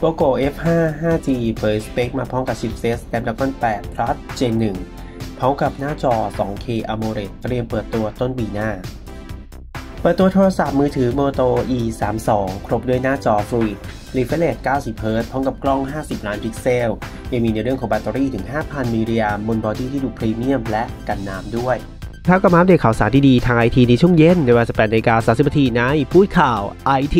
Poco F5 5G เผยสเปคมาพร้อมกับชิปเซต Snapdragon 8 Plus Gen 1 พร้อมกับหน้าจอ 2K AMOLED เตรียมเปิดตัวต้นปีหน้าเปิดตัวโทรศัพท์มือถือ Moto E32 ครบด้วยหน้าจอ Fluid Refresh Rate 90Hz พร้อมกับกล้อง 50 ล้านพิกเซลยังมีในเรื่องของแบตเตอรี่ถึง 5,000 มิลลิแอมป์บนบอดี้ที่ดูพรีเมียมและกันน้ำด้วยถ้าก็มาอัปเดตข่าวสารดีๆทาง IT ในช่วงเย็นในเวลา 18:30 น.ในพูดข่าว IT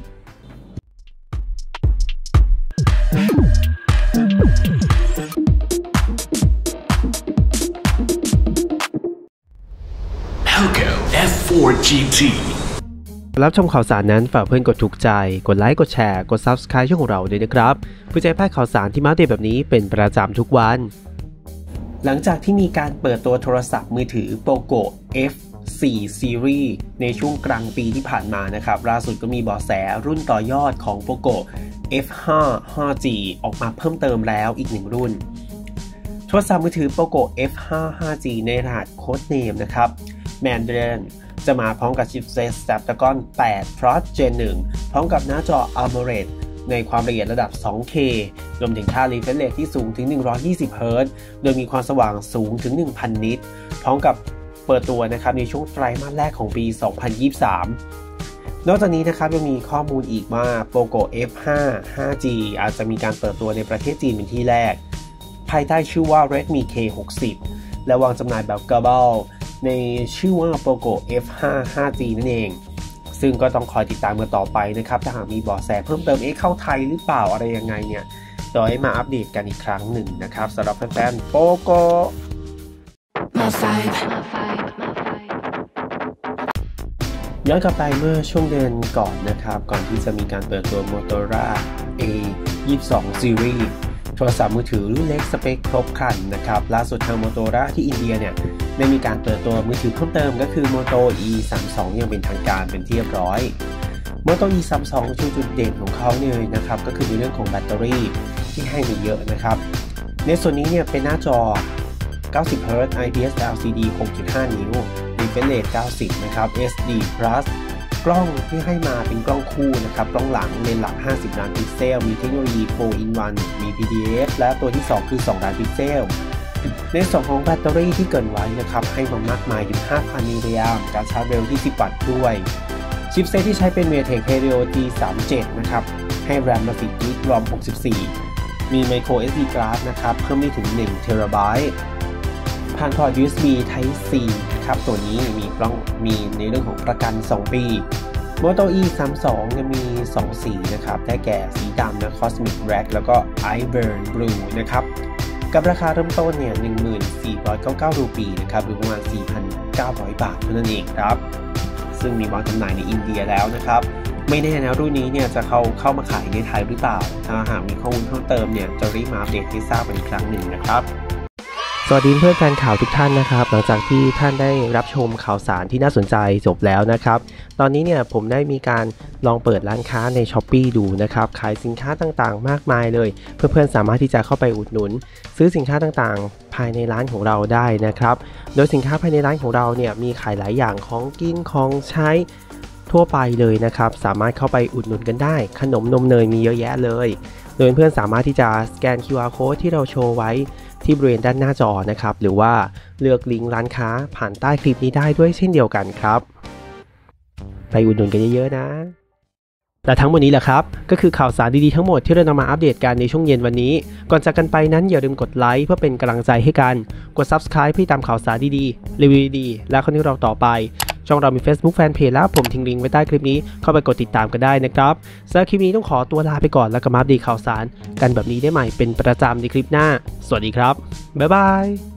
Helco F4 GT รับชมข่าวสารนั้นฝากเพื่อนกดถูกใจกดไลค์กดแชร์กด Subscribe ช่องของเราด้วยนะครับเพื่อจะพลาดข่าวสารที่มาอัปเดตแบบนี้เป็นประจำทุกวันหลังจากที่มีการเปิดตัวโทรศัพท์มือถือ Poco F4 Series ในช่วงกลางปีที่ผ่านมานะครับล่าสุดก็มีเบาะแสรุ่นต่อยอดของ Poco F5 5G ออกมาเพิ่มเติมแล้วอีก1รุ่นโทรศัพท์มือถือ Poco F5 5G ในรหัสโค้ดเนมนะครับ Mandarin จะมาพร้อมกับชิปเซต Snapdragon 8 Plus Gen 1 พร้อมกับหน้าจอ AMOLED ในความละเอียดระดับ 2K รวมถึงค่า Refresh Rate ที่สูงถึง 120Hz โดยมีความสว่างสูงถึง 1,000 นิตพร้อมกับเปิดตัวนะครับในช่วงไตรมาสแรกของปี 2023 นอกจากนี้นะครับยังมีข้อมูลอีกว่า Poco F5 5G อาจจะมีการเปิดตัวในประเทศจีนเป็นที่แรกภายใต้ชื่อว่า Redmi K60 และวางจำหน่ายแบบ Global ในชื่อว่า Poco F5 5G นั่นเองซึ่งก็ต้องคอยติดตามกันต่อไปนะครับถ้าหากมีเบาะแสเพิ่มเติมเข้าไทยหรือเปล่าอะไรยังไงเนี่ยเดี๋ยวให้มาอัปเดตกันอีกครั้งหนึ่งนะครับสำหรับแฟนๆ Poco ย้อนกลับไปเมื่อช่วงเดือนก่อนนะครับก่อนที่จะมีการเปิดตัว Motorola A22 Series โทรศัพท์มือถือรุ่นเล็กสเปคครบครันนะครับล่าสุดทาง Motorola ที่อินเดียเนี่ยได้มีการเปิดตัวมือถือเพิ่มเติมก็คือ Moto E32 อย่างเป็นทางการเป็นที่เรียบร้อย Moto E32 จุดเด่นของเขาเนี่ยนะครับก็คือในเรื่องของแบตเตอรี่ที่ให้มาเยอะนะครับในส่วนนี้เนี่ยเป็นหน้าจอ 90Hz IPS LCD 6.5 นิ้ว Refresh Rate 90 นะครับ SD Plus กล้องที่ให้มาเป็นกล้องคู่นะครับกล้องหลังเลนส์หลัก 50 ล้านพิกเซลมีเทคโนโลยี 4-in-1 มี PDF และตัวที่ 2 คือ 2 ล้านพิกเซลในส่วนของแบตเตอรี่ที่เกินไว้นะครับให้มามากมายถึง 5,000 มิลลิแอมป์การชาร์จเร็ว20 วัตต์ด้วยชิปเซตที่ใช้เป็น MediaTek Helio G37 นะครับให้ RAM มา4 GB ROM 64 มี Micro SD Card นะครับเพิ่มได้ถึง1 TB ผ่านพอร์ต USB Type C นะครับตัวนี้มีในเรื่องของประกัน 2 ปี Moto E32 จะมี2สีนะครับได้แก่สีดำนะ Cosmic Black แล้วก็ Ivory Blue นะครับกับราคาเริ่มต้นเนี่ย 1499 รูปีนะครับหรือประมาณ 4,900 บาทเท่านั้นเองครับซึ่งมีวางจำหน่ายในอินเดียแล้วนะครับไม่แน่นะรุ่นนี้เนี่ยจะเข้ามาขายในไทยหรือเปล่าถ้าหากมีข้อมูลเพิ่มเติมเนี่ยจะรีบมาอัปเดตให้ทราบอีกครั้งหนึ่งนะครับสวัสดีเพื่อนแฟนข่าวทุกท่านนะครับหลังจากที่ท่านได้รับชมข่าวสารที่น่าสนใจจบแล้วนะครับตอนนี้เนี่ยผมได้มีการลองเปิดร้านค้าใน Shopee ดูนะครับขายสินค้าต่างๆมากมายเลยเพื่อนๆสามารถที่จะเข้าไปอุดหนุนซื้อสินค้าต่างๆภายในร้านของเราได้นะครับโดยสินค้าภายในร้านของเราเนี่ยมีขายหลายอย่างของกินของใช้ทั่วไปเลยนะครับสามารถเข้าไปอุดหนุนกันได้ขนมนมเนยมีเยอะแยะเลยโดยเพื่อนสามารถที่จะสแกน QR Code ที่เราโชว์ไว้ที่บริเวณด้านหน้าจอนะครับหรือว่าเลือกลิงก์ร้านค้าผ่านใต้คลิปนี้ได้ด้วยเช่นเดียวกันครับไปอุดหนุนกันเยอะๆนะและทั้งหมดนี้แหละครับก็คือข่าวสารดีๆทั้งหมดที่เรานำมาอัปเดตกันในช่วงเย็นวันนี้ก่อนจากกันไปนั้นอย่าลืมกดไลค์เพื่อเป็นกำลังใจให้กันกด Subscribe เพื่อตามข่าวสารดีๆรีวิวดีๆและคอนเทนต์เราต่อไปช่องเรามี Facebook Fanpage แล้วผมทิ้งลิงก์ไว้ใต้คลิปนี้เข้าไปกดติดตามกันได้นะครับสำหรับคลิปนี้ต้องขอตัวลาไปก่อนแล้วก็มาอัปเดตข่าวสารกันแบบนี้ได้ใหม่เป็นประจำในคลิปหน้าสวัสดีครับบ๊ายบาย